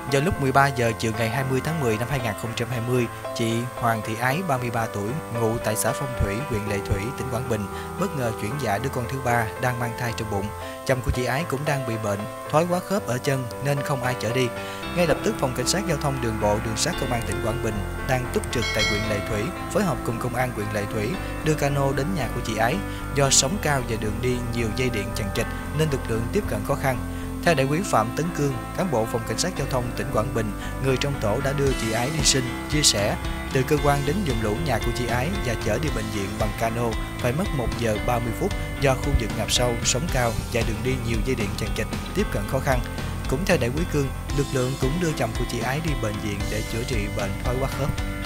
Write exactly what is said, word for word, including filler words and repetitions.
Vào lúc mười ba giờ chiều ngày hai mươi tháng mười năm hai nghìn không trăm hai mươi, chị Hoàng Thị Ái, ba mươi ba tuổi, ngụ tại xã Phong Thủy, huyện Lệ Thủy, tỉnh Quảng Bình, bất ngờ chuyển dạ đứa con thứ ba đang mang thai trong bụng. Chồng của chị Ái cũng đang bị bệnh, thoái hóa khớp ở chân nên không ai chở đi. Ngay lập tức, Phòng Cảnh sát Giao thông Đường bộ Đường sắt Công an tỉnh Quảng Bình đang túc trực tại huyện Lệ Thủy, phối hợp cùng Công an huyện Lệ Thủy đưa cano đến nhà của chị Ái. Do sóng cao và đường đi nhiều dây điện chằng chịt nên lực lượng tiếp cận khó khăn. Theo đại úy Phạm Tấn Cương, cán bộ Phòng Cảnh sát Giao thông tỉnh Quảng Bình, người trong tổ đã đưa chị Ái đi sinh, chia sẻ từ cơ quan đến vùng lũ nhà của chị Ái và chở đi bệnh viện bằng cano phải mất một giờ ba mươi phút do khu vực ngập sâu, sóng cao và đường đi nhiều dây điện chằng chịt, tiếp cận khó khăn. Cũng theo đại úy Cương, lực lượng cũng đưa chồng của chị Ái đi bệnh viện để chữa trị bệnh thoái hóa khớp.